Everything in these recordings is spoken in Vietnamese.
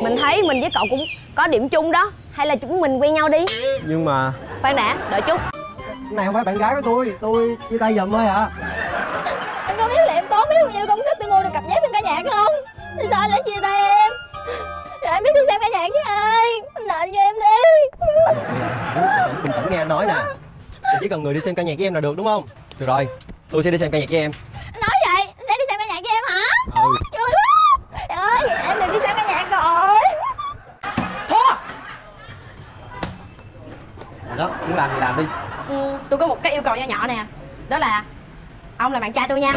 Mình thấy mình với cậu cũng có điểm chung đó. Hay là chúng mình quen nhau đi. Nhưng mà... Khoan đã, đợi chút. Cái này không phải bạn gái của tôi chia tay giùm thôi ạ. Em có biết là em tốn biết bao nhiêu công sức để mua được cặp vé xem ca nhạc không? Thì sao anh lại chia tay em? Rồi em biết đi xem ca nhạc với ai? Anh đợi cho em đi. Bình tĩnh nghe anh nói nè. Chỉ cần người đi xem ca nhạc với em là được đúng không? Được rồi, tôi sẽ đi xem ca nhạc với em. Anh nói vậy, anh sẽ đi xem ca nhạc với em hả? Ừ. Vui quá. Trời ơi, vậy em đừng đi xem ca nhạc rồi. Thua. Rồi đó, muốn làm thì làm đi. Tôi có một cái yêu cầu nho nhỏ nè. Đó là ông là bạn trai tôi nha.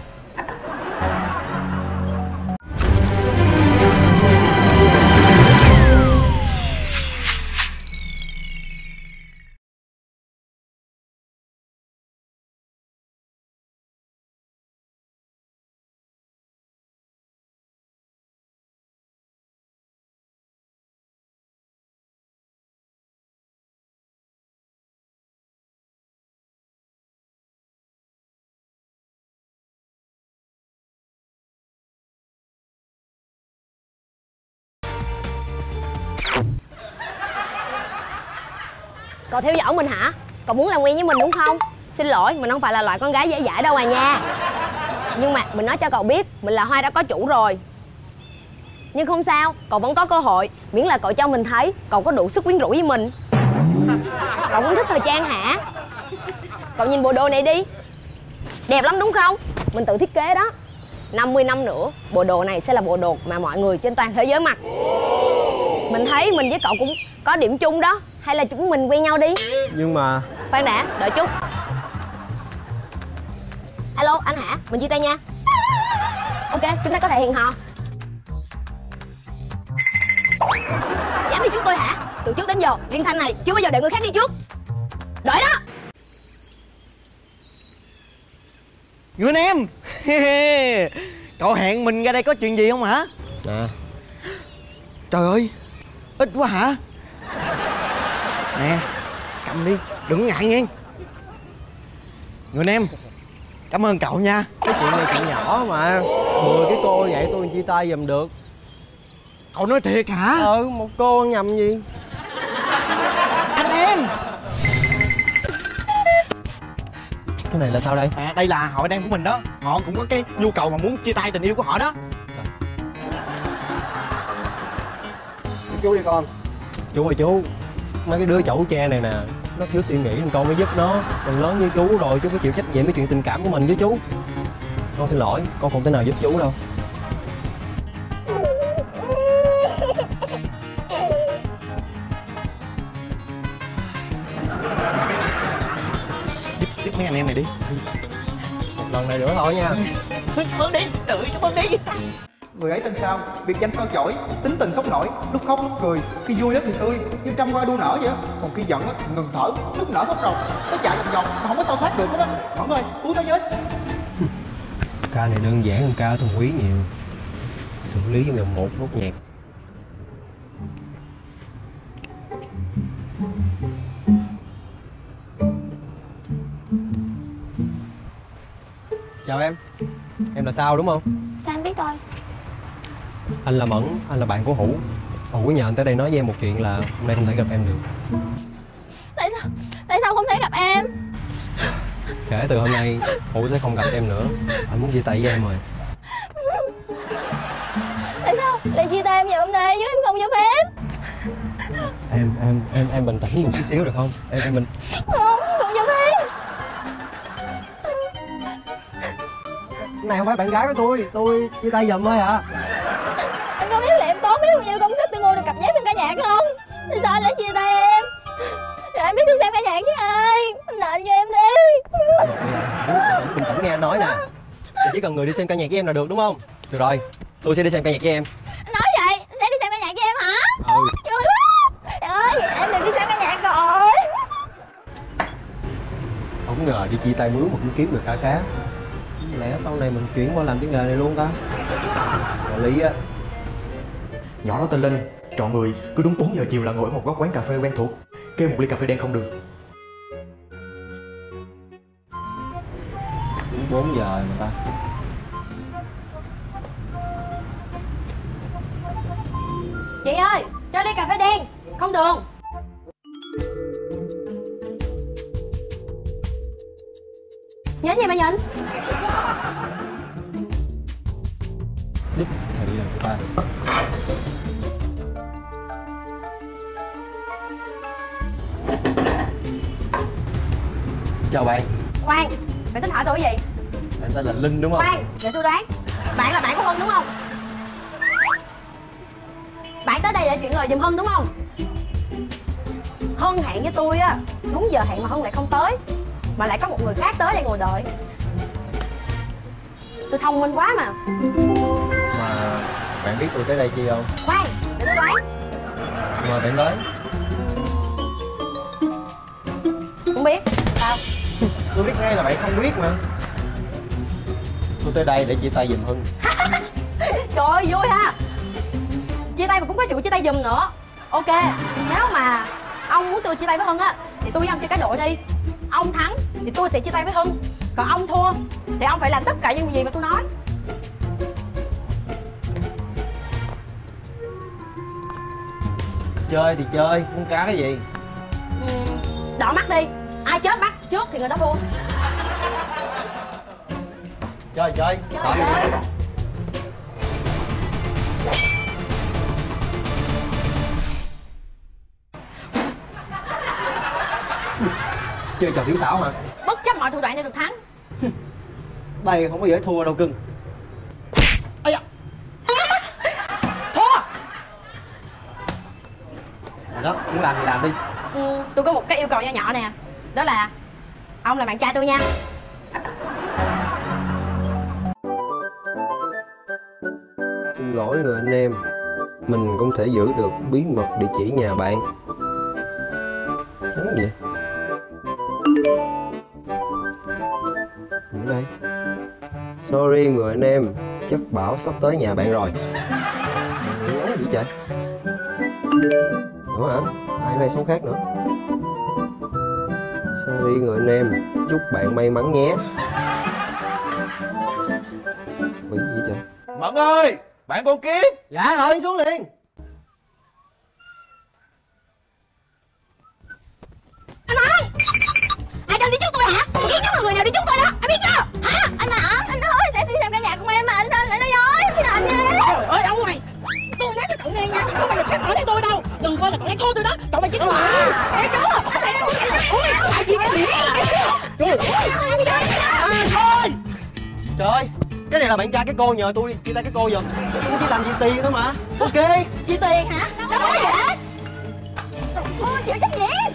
Cậu theo dõi mình hả? Cậu muốn làm quen với mình đúng không? Xin lỗi, mình không phải là loại con gái dễ dãi đâu à nha. Nhưng mà mình nói cho cậu biết, mình là Hoa đã có chủ rồi. Nhưng không sao, cậu vẫn có cơ hội. Miễn là cậu cho mình thấy cậu có đủ sức quyến rũ với mình. Cậu cũng thích thời trang hả? Cậu nhìn bộ đồ này đi. Đẹp lắm đúng không? Mình tự thiết kế đó. 50 năm nữa, bộ đồ này sẽ là bộ đồ mà mọi người trên toàn thế giới mặc. Mình thấy mình với cậu cũng có điểm chung đó. Hay là chúng mình quen nhau đi. Nhưng mà... Khoan đã, đợi chút. Alo, anh hả? Mình chia tay nha. Ok, chúng ta có thể hẹn hò. Dám đi trước tôi hả? Từ trước đến giờ, Liên Thanh này chưa bao giờ để người khác đi trước. Đợi đó. Người anh em. Cậu hẹn mình ra đây có chuyện gì không hả? Nè. Trời ơi, ít quá hả? Nè, cầm đi, đừng ngại nghe. Người anh em, cảm ơn cậu nha. Cái chuyện này chuyện nhỏ mà. 10 cái cô vậy tôi chia tay giùm được. Cậu nói thiệt hả? Ừ, một cô ăn nhầm gì. Anh em. Cái này là sao đây? À, đây là họ đang của mình đó. Họ cũng có cái nhu cầu mà muốn chia tay tình yêu của họ đó. Chú đi con. Chú ơi chú, mấy cái đứa chẩu tre này nè, nó thiếu suy nghĩ nên con mới giúp nó. Còn lớn như chú rồi, chú phải chịu trách nhiệm với chuyện tình cảm của mình với chú. Con xin lỗi, con không thể nào giúp chú đâu. Giúp mấy anh em này đi. Một lần này nữa thôi nha. Cảm ơn đi, cảm ơn đi. Người ấy tên sao, biệt danh sao chổi, tính tình sốc nổi, lúc khóc lúc cười, khi vui thì tươi, như trăm hoa đua nở vậy á, còn khi giận thì ngừng thở, lúc nở khóc ròng, nó chạy vòng vòng mà không có sao thoát được hết á. Mẫn ơi, cứu thế giới. Ca này đơn giản hơn ca Thuần Quý nhiều. Xử lý với mèo một nốt nhạc. Chào em là Sao đúng không? Sao anh biết tôi? Anh là Mẫn, anh là bạn của Hữu. Hữu nhờ anh tới đây nói với em một chuyện là hôm nay không thể gặp em được. Tại sao không thể gặp em? Kể từ hôm nay Hữu sẽ không gặp em nữa. Anh muốn chia tay với em rồi. Tại sao lại chia tay em giờ hôm nay chứ em không cho phép? Em bình tĩnh một chút xíu được không? Em bình... Không cho phép. Cái này không phải bạn gái của tôi chia tay giùm thôi ạ. Em có biết là em tốn biết bao nhiêu công sức để mua được cặp vé xem ca nhạc không? Thì sao anh lại chia tay em? Rồi em biết đi xem ca nhạc với ai? Anh đợi cho em đi. Bình tĩnh nghe anh nói nè. Chỉ cần người đi xem ca nhạc với em là được đúng không? Được rồi, tôi sẽ đi xem ca nhạc với em. Anh nói vậy, anh sẽ đi xem ca nhạc với em hả? Ừ. Vui quá. Trời ơi, vậy em đừng đi xem ca nhạc rồi. Không ngờ đi chia tay mướn mà cũng kiếm được khá khá. Lẽ sau này mình chuyển qua làm cái nghề này luôn ta? Đạo lý á. Nhỏ đó tên Linh, chọn người cứ đúng 4 giờ chiều là ngồi ở một góc quán cà phê quen thuộc, kêu một ly cà phê đen không đường. Đúng 4 giờ mà ta. Chị ơi, cho ly cà phê đen, không đường. Nhìn gì mà nhìn? Đích thị là của ta. Chào bạn. Khoan, bạn tính hỏi tôi cái gì? Anh tên là Linh đúng không? Khoan, để tôi đoán. Bạn là bạn của Hân đúng không? Bạn tới đây để chuyện lời giùm Hân đúng không? Hân hẹn với tôi á, đúng giờ hẹn mà Hân lại không tới, mà lại có một người khác tới đây ngồi đợi. Tôi thông minh quá mà. Mà bạn biết tôi tới đây chi không? Khoan, để tôi đoán. Mời bạn tới. Không biết. Sao? Tôi biết ngay là bạn không biết mà. Tôi tới đây để chia tay giùm Hân. Trời ơi, vui ha. Chia tay mà cũng có vụ chia tay giùm nữa. Ok, nếu mà ông muốn tôi chia tay với Hân á, thì tôi với ông chơi cá độ đi. Ông thắng thì tôi sẽ chia tay với Hân, còn ông thua thì ông phải làm tất cả những gì mà tôi nói. Chơi thì chơi, muốn cá cái gì? Đỏ mắt đi, ai chết mắt trước thì người đó thua. Chơi chơi. Chơi. Chơi trò tiểu xảo hả? Bất chấp mọi thủ đoạn để được thắng. Đây không có dễ thua đâu cưng. Ây da. Thua. Rồi đó, muốn làm thì làm đi. Tôi có một cái yêu cầu nho nhỏ nè. Đó là ông là bạn trai tôi nha. Xin lỗi người anh em, mình không thể giữ được bí mật địa chỉ nhà bạn. Cái gì? Ở đây. Sorry người anh em, chắc Bảo sắp tới nhà bạn rồi. Nhắn gì trời? Nữa hả? Ai này số khác nữa? Sorry người anh em, chúc bạn may mắn nhé. Bị gì trời? Mận ơi, bạn con Kiếm. Dạ rồi, xuống liền. Anh ơi, ai cho đi trước tôi hả? Tôi biết người nào đi trước tôi đó, anh biết chưa? Hả? Anh nói sẽ đi xem căn nhà của em mà anh sao lại nói dối? Khi nào anh nghe? Trời ơi, ông mày, tôi nói cho cậu nghe nha, cậu không phải là khác hỏi theo tôi đâu. Đừng coi là cậu đang thua tôi đó, cậu mà chỉ tôi à. Nghe chưa? Ôi, tại gì cái gì? Trời ơi, cái này là bạn trai cái cô nhờ tôi chia tay cái cô giùm. Tôi chỉ làm gì tiền thôi mà. Ok. Chia tiền hả? Đâu có vậy? Ôi, chịu trách nhiệm.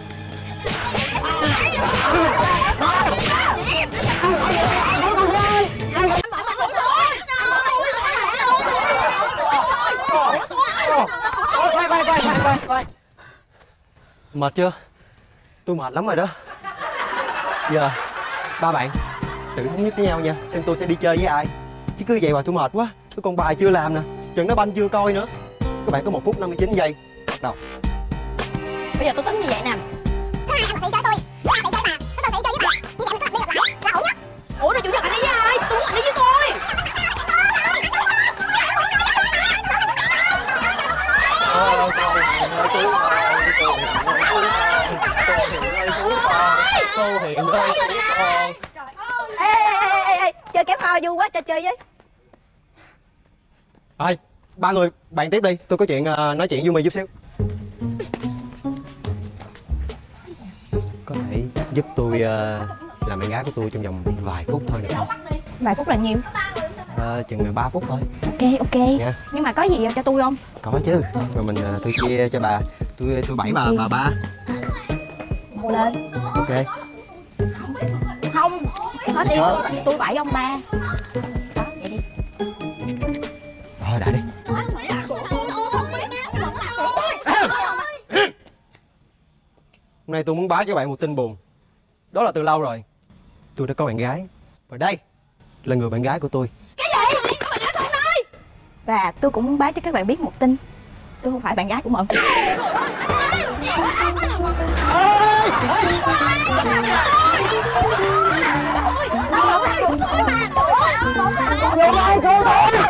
Khoan. Mệt chưa? Tôi mệt lắm rồi đó. Giờ ba bạn tự thống nhất với nhau nha, xem tôi sẽ đi chơi với ai. Chứ cứ vậy mà tôi mệt quá. Tôi còn bài chưa làm nè, trận đá banh chưa coi nữa. Các bạn có 1 phút 59 giây. Bắt đầu. Bây giờ tôi tính như vậy nè. Thứ hai anh sẽ chơi tôi, thứ ba sẽ chơi bà, thứ tư sẽ chơi với bà. Như vậy mình có đi gặp lại là ổn nhất. Ủa rồi chủ nhật anh đi với ai? Tôi muốn anh đi với tôi. Cô Hiền ơi. Ê, chơi kéo phao vui quá, cho chơi với. Thôi, ba người bạn tiếp đi, tôi có chuyện nói chuyện với My chút xíu. Có thể giúp tôi làm bạn gái của tôi trong vòng vài phút thôi được không? Vài phút là nhiều. Chừng 3 phút thôi. Ok. Nha. Nhưng mà có gì cho tôi không? Có chứ, rồi mình tôi chia cho bà. Tôi 7 bà 3. Hồ lên. Ok. Không, hết đi, tôi 7 ông 3. Đó, vậy đi. Rồi, đã đi. Hôm nay tôi muốn báo cho bạn một tin buồn. Đó là từ lâu rồi tôi đã có bạn gái. Và đây là người bạn gái của tôi. Cái gì? Có bạn gái không ơi? Và tôi cũng muốn báo cho các bạn biết một tin. Tôi không phải bạn gái của Mận. Cô ơi!